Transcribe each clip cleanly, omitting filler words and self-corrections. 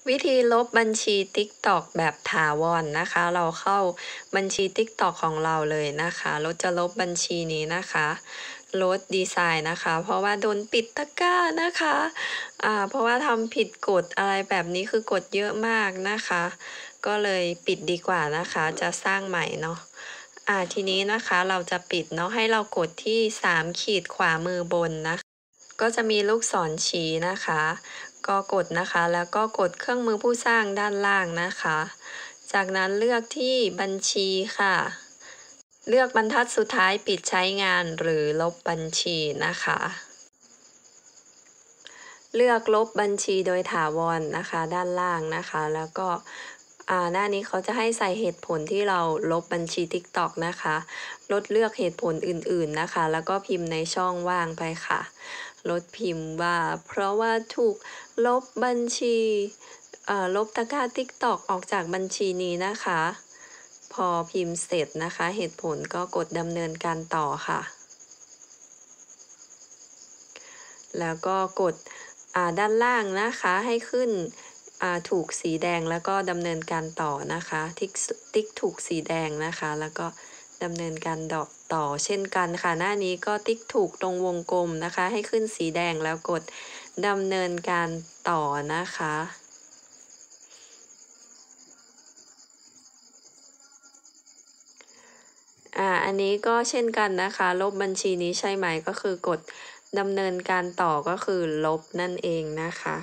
วิธีลบบัญชี TikTok แบบถาวรนะคะ เราเข้าบัญชี TikTok ของเราเลยนะคะเราจะลบบัญชีนี้นะคะลดดีไซน์นะคะ เพราะว่าโดนปิดตะกร้านะคะเพราะว่าทำผิดกฎอะไรแบบนี้คือกฎเยอะมากนะคะ ก็เลยปิดดีกว่านะคะ จะสร้างใหม่เนาะทีนี้นะคะเราจะปิดเนาะให้เรากดที่3ขีดขวามือบนนะคะก็จะมีลูกศรชี้นะคะก็กดนะคะแล้วก็กดเครื่องมือผู้สร้างด้านล่างนะคะจากนั้นเลือกที่บัญชีค่ะเลือกบรรทัดสุดท้ายปิดใช้งานหรือลบบัญชีนะคะเลือกลบบัญชีโดยถาวรนะคะด้านล่างนะคะแล้วก็หน้านี้เขาจะให้ใส่เหตุผลที่เราลบบัญชี TikTok นะคะลดเลือกเหตุผลอื่นๆนะคะแล้วก็พิมพ์ในช่องว่างไปค่ะลดพิมพ์ว่าเพราะว่าถูกลบบัญชีลบตะกร้า TikTok ออกจากบัญชีนี้นะคะพอพิมพ์เสร็จนะคะเหตุผลก็กดดำเนินการต่อค่ะแล้วก็กดด้านล่างนะคะให้ขึ้นถูกสีแดงแล้วก็ดำเนินการต่อนะคะติ๊กถูกสีแดงนะคะแล้วก็ดำเนินการต่อเช่นกันค่ะหน้านี้ก็ติ๊กถูกตรงวงกลมนะคะให้ขึ้นสีแดงแล้วกดดำเนินการต่อนะคะอันนี้ก็เช่นกันนะคะลบบัญชีนี้ใช่ไหมก็คือกดดำเนินการต่อก็คือลบนั่นเองนะคะ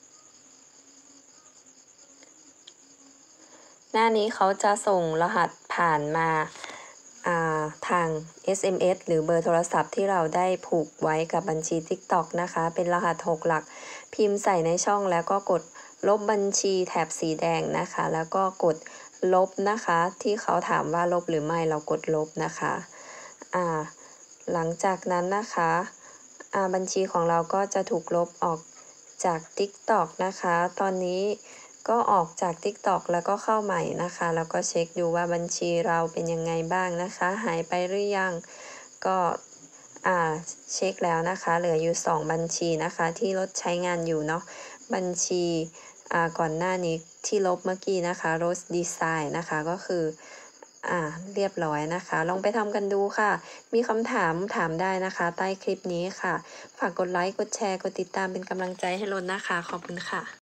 หน้านี้เขาจะส่งรหัสผ่านมาทาง SMS หรือเบอร์โทรศัพท์ที่เราได้ผูกไว้กับบัญชี TikTok นะคะเป็นรหัส6หลักพิมพ์ใส่ในช่องแล้วก็กดลบบัญชีแถบสีแดงนะคะแล้วก็กดลบนะคะที่เขาถามว่าลบหรือไม่เรากดลบนะคะหลังจากนั้นนะคะบัญชีของเราก็จะถูกลบออกจาก TikTok นะคะตอนนี้ก็ออกจาก TikTok แล้วก็เข้าใหม่นะคะแล้วก็เช็คดูว่าบัญชีเราเป็นยังไงบ้างนะคะหายไปหรือยังก็เช็คแล้วนะคะเหลืออยู่2บัญชีนะคะที่ลดใช้งานอยู่เนาะบัญชีก่อนหน้านี้ที่ลบเมื่อกี้นะคะ Rose Design นะคะก็คือเรียบร้อยนะคะลองไปทำกันดูค่ะมีคำถามถามได้นะคะใต้คลิปนี้ค่ะฝากกดไลค์กดแชร์กดติดตามเป็นกำลังใจให้รถนะคะขอบคุณค่ะ